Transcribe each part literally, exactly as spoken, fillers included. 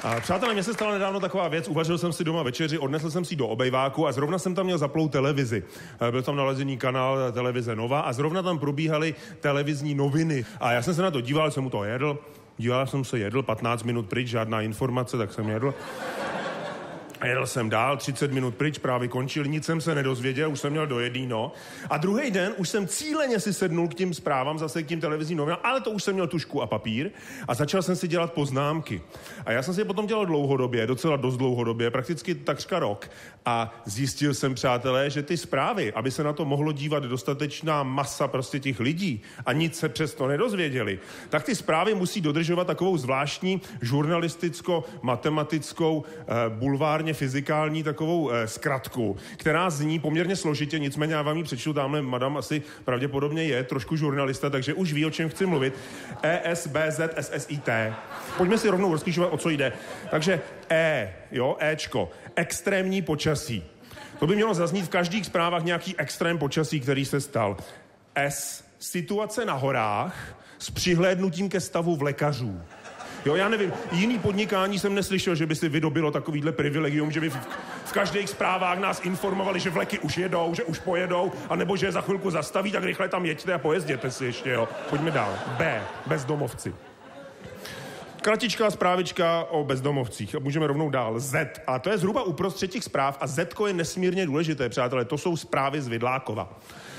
A přátelé, mně se stala nedávno taková věc, uvařil jsem si doma večeři, odnesl jsem si do obejváku a zrovna jsem tam měl zaplou televizi. Byl tam nalezený kanál televize Nova a zrovna tam probíhaly televizní noviny. A já jsem se na to díval, jsem mu to jedl, díval jsem se, jedl, patnáct minut pryč, žádná informace, tak jsem jedl. A jedl jsem dál, třicet minut pryč, právě končil, nic jsem se nedozvěděl, už jsem měl dojedný, no. A druhý den už jsem cíleně si sednul k tím zprávám, zase k tím televizním novinám, ale to už jsem měl tužku a papír a začal jsem si dělat poznámky. A já jsem si je potom dělal dlouhodobě, docela dost dlouhodobě, prakticky takřka rok. A zjistil jsem, přátelé, že ty zprávy, aby se na to mohlo dívat dostatečná masa prostě těch lidí a nic se přesto nedozvěděli, tak ty zprávy musí dodržovat takovou zvláštní žurnalisticko-matematickou eh, bulvárně fyzikální takovou eh, zkratku, která zní poměrně složitě, nicméně já vám ji přečtu, tamhle madam asi pravděpodobně je trošku žurnalista, takže už ví, o čem chci mluvit. E S B Z S S I T. Pojďme si rovnou rozklíčovat, o co jde. Takže E, jo, Ečko, extrémní počasí. To by mělo zaznít v každých zprávách nějaký extrém počasí, který se stal. S, situace na horách s přihlédnutím ke stavu vlekařů. Jo, já nevím, jiný podnikání jsem neslyšel, že by si vydobilo takovýhle privilegium, že by v, v každých zprávách nás informovali, že vleky už jedou, že už pojedou, anebo že je za chvilku zastaví, tak rychle tam jeďte a pojezděte si ještě, jo. Pojďme dál. B, bezdomovci. Kratičká zprávička o bezdomovcích. Můžeme rovnou dál. Z. A to je zhruba uprostřed těch zpráv a Z je nesmírně důležité, přátelé. To jsou zprávy z Vidlákova.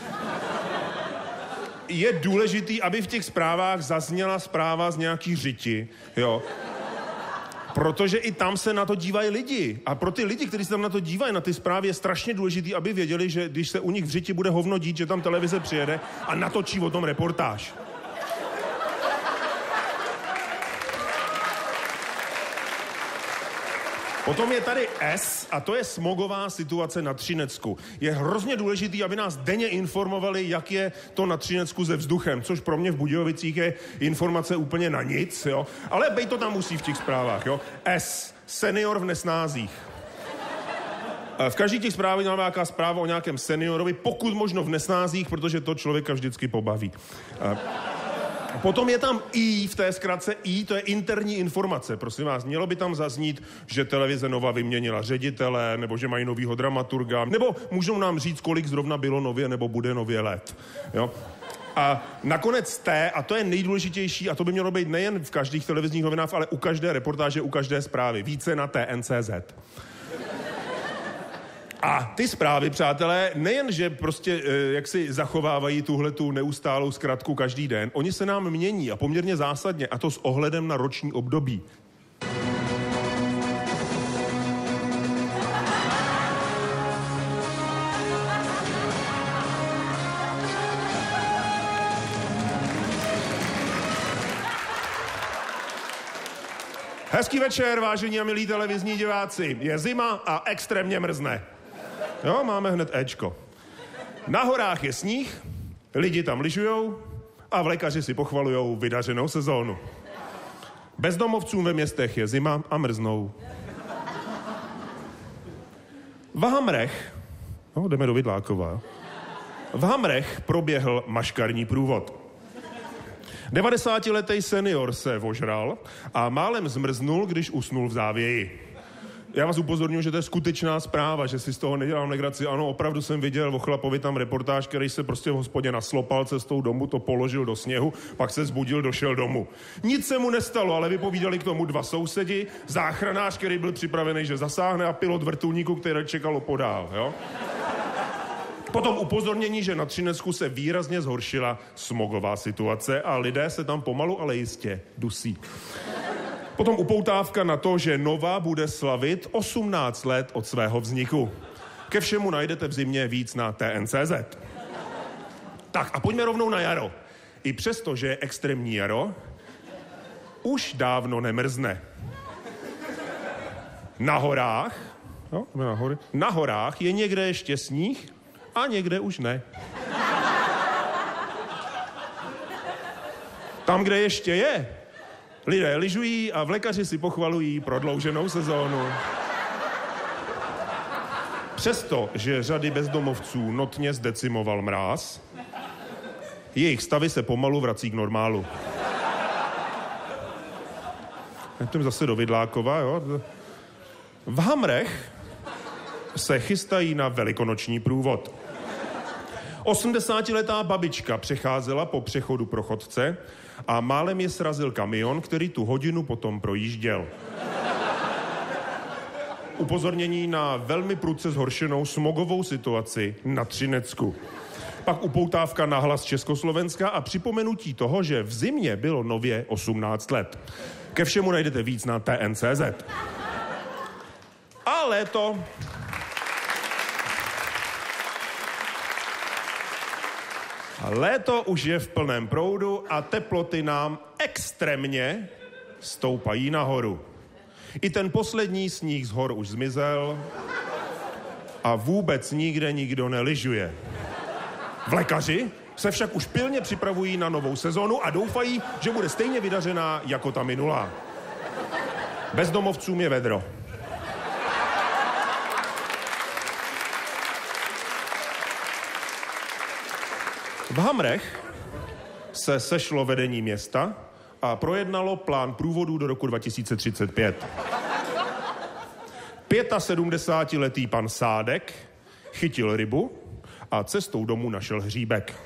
Je důležitý, aby v těch zprávách zazněla zpráva z nějaký řiti, jo. Protože i tam se na to dívají lidi. A pro ty lidi, kteří se tam na to dívají, na ty zprávy, je strašně důležitý, aby věděli, že když se u nich v řiti bude hovno dít, že tam televize přijede a natočí o tom reportáž. Potom je tady S a to je smogová situace na Třinecku. Je hrozně důležitý, aby nás denně informovali, jak je to na Třinecku se vzduchem, což pro mě v Budějovicích je informace úplně na nic, jo. Ale bej to tam musí v těch zprávách, jo. S, senior v nesnázích. V každý těch zprávách máme nějaká zpráva o nějakém seniorovi, pokud možno v nesnázích, protože to člověka vždycky pobaví. Potom je tam I v té zkratce I, to je interní informace. Prosím vás, mělo by tam zaznít, že televize Nova vyměnila ředitele, nebo že mají novýho dramaturga, nebo můžou nám říct, kolik zrovna bylo nově, nebo bude nově let. Jo? A nakonec T, a to je nejdůležitější, a to by mělo být nejen v každých televizních novinách, ale u každé reportáže, u každé zprávy. Více na T N C Z. A ty zprávy, přátelé, nejen, že prostě e, jak si zachovávají tuhletu neustálou zkratku každý den, oni se nám mění a poměrně zásadně, a to s ohledem na roční období. Hezký večer, vážení a milí televizní diváci. Je zima a extrémně mrzne. Jo, máme hned Ečko. Na horách je sníh, lidi tam lyžujou a vlekaři si pochvalujou vydařenou sezónu. Bezdomovcům ve městech je zima a mrznou. V Hamrech, no, jdeme do Vidlákova, v Hamrech proběhl maškarní průvod. devadesátiletý senior se ožral a málem zmrznul, když usnul v závěji. Já vás upozorňuji, že to je skutečná zpráva, že si z toho nedělám legraci. Ano, opravdu jsem viděl o chlapovi tam reportáž, který se prostě v hospodě naslopal cestou domů, to položil do sněhu, pak se zbudil, došel domů. Nic se mu nestalo, ale vypovídali k tomu dva sousedi, záchranář, který byl připravený, že zasáhne, a pilot vrtulníku, který čekal podál, jo? Potom upozornění, že na Třinecku se výrazně zhoršila smogová situace a lidé se tam pomalu, ale jistě dusí. Potom upoutávka na to, že Nova bude slavit osmnáct let od svého vzniku. Ke všemu najdete v zimě víc na T N C Z. Tak a pojďme rovnou na jaro. I přesto, že je extrémní jaro, už dávno nemrzne. Na horách, no, na, hory, na horách je někde ještě sníh a někde už ne. Tam, kde ještě je, lidé lyžují a vlekaři si pochvalují prodlouženou sezónu. Přesto, že řady bezdomovců notně zdecimoval mráz, jejich stavy se pomalu vrací k normálu. Jdeme zase do Vidlákova, jo. V Hamrech se chystají na velikonoční průvod. osmdesátiletá babička přecházela po přechodu pro chodce a málem je srazil kamion, který tu hodinu potom projížděl. Upozornění na velmi prudce zhoršenou smogovou situaci na Třinecku. Pak upoutávka na Hlas Československa a připomenutí toho, že v zimě bylo nově osmnáct let. Ke všemu najdete víc na T N C Z. A léto... A léto už je v plném proudu a teploty nám extrémně stoupají nahoru. I ten poslední sníh z hor už zmizel a vůbec nikde nikdo nelyžuje. Vlekaři se však už pilně připravují na novou sezonu a doufají, že bude stejně vydařená jako ta minulá. Bezdomovcům je vedro. V Hamrech se sešlo vedení města a projednalo plán průvodů do roku dva tisíce třicet pět. sedmdesátiletý pan Sádek chytil rybu a cestou domů našel hříbek.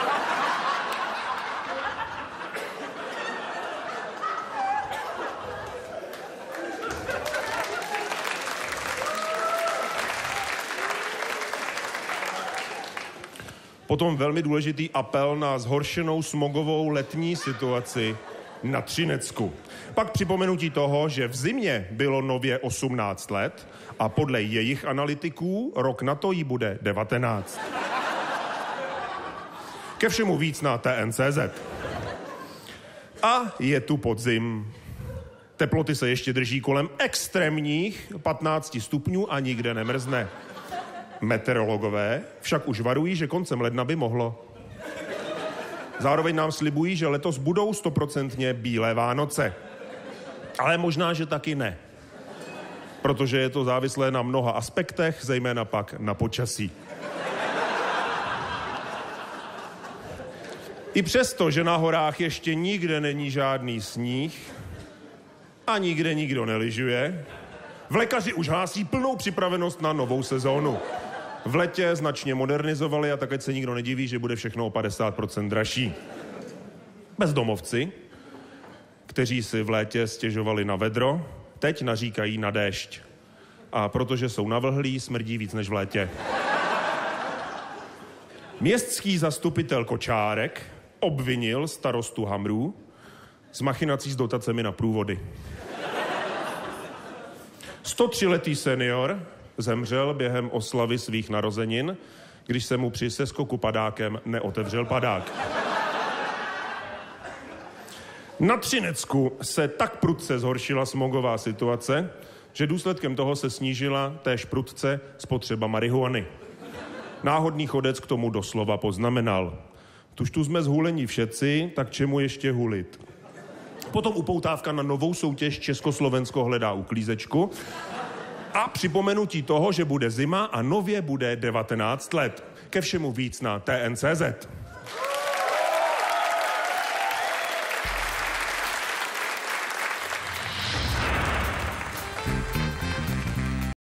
Potom velmi důležitý apel na zhoršenou smogovou letní situaci na Třinecku. Pak připomenutí toho, že v zimě bylo nově osmnáct let a podle jejich analytiků rok na to jí bude devatenáct. Ke všemu víc na T N C Z. A je tu podzim. Teploty se ještě drží kolem extrémních patnácti stupňů a nikde nemrzne. Meteorologové však už varují, že koncem ledna by mohlo. Zároveň nám slibují, že letos budou stoprocentně bílé Vánoce. Ale možná, že taky ne. Protože je to závislé na mnoha aspektech, zejména pak na počasí. I přesto, že na horách ještě nikde není žádný sníh a nikde nikdo nelyžuje, vlekaři už hlásí plnou připravenost na novou sezónu. V letě značně modernizovali a tak ať se nikdo nediví, že bude všechno o padesát procent dražší. Bezdomovci, kteří si v létě stěžovali na vedro, teď naříkají na déšť. A protože jsou navlhlí, smrdí víc než v létě. Městský zastupitel Kočárek obvinil starostu Hamrů z machinací s dotacemi na průvody. sto tříletý senior zemřel během oslavy svých narozenin, když se mu při seskoku padákem neotevřel padák. Na Třinecku se tak prudce zhoršila smogová situace, že důsledkem toho se snížila též prudce spotřeba marihuany. Náhodný chodec k tomu doslova poznamenal: tuž tu jsme zhulení všetci, tak čemu ještě hulit? Potom upoutávka na novou soutěž Československo hledá uklízečku a připomenutí toho, že bude zima a nově bude devatenáct let. Ke všemu víc na T N C Z.